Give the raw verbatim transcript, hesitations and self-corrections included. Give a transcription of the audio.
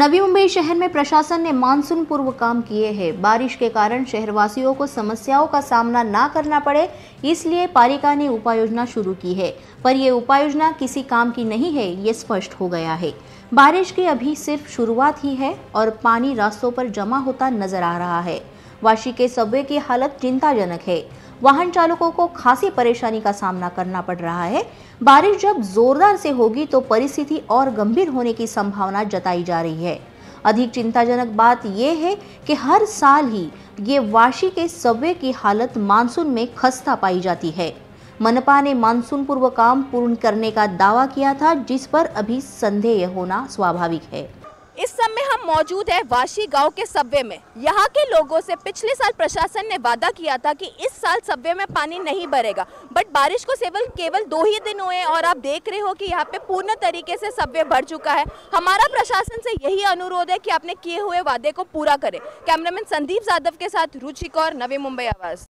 नवी मुंबई शहर में प्रशासन ने मानसून पूर्व काम किए हैं। बारिश के कारण शहरवासियों को समस्याओं का सामना ना करना पड़े, इसलिए पालिका ने उपाय योजना शुरू की है। पर यह उपाय योजना किसी काम की नहीं है, ये स्पष्ट हो गया है। बारिश की अभी सिर्फ शुरुआत ही है और पानी रास्तों पर जमा होता नजर आ रहा है। वाशी के सबवे की हालत चिंताजनक है। वाहन चालकों को खासी परेशानी का सामना करना पड़ रहा है। बारिश जब जोरदार से होगी तो परिस्थिति और गंभीर होने की संभावना जताई जा रही है। अधिक चिंताजनक बात यह है कि हर साल ही ये वाशी के सबवे की हालत मानसून में खस्ता पाई जाती है। मनपा ने मानसून पूर्व काम पूर्ण करने का दावा किया था, जिस पर अभी संदेह होना स्वाभाविक है। इस समय हम मौजूद है वाशी गांव के सबवे में। यहाँ के लोगों से पिछले साल प्रशासन ने वादा किया था कि इस साल सबवे में पानी नहीं भरेगा, बट बारिश को केवल केवल दो ही दिन हुए और आप देख रहे हो कि यहाँ पे पूर्ण तरीके से सबवे भर चुका है। हमारा प्रशासन से यही अनुरोध है कि आपने किए हुए वादे को पूरा करें। कैमरामैन संदीप यादव के साथ रुचि कौर, नवी मुंबई आवाज।